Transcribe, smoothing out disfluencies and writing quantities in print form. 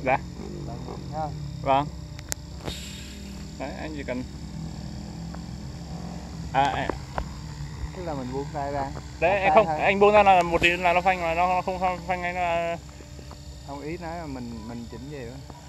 Dạ. Ha. Vâng. Đấy, anh chỉ cần Tức là mình buông tay ra. đấy anh không thôi. Anh buông ra là một tí là nó phanh, mà nó không phanh, anh là không, ý nói là mình chỉnh gì đó.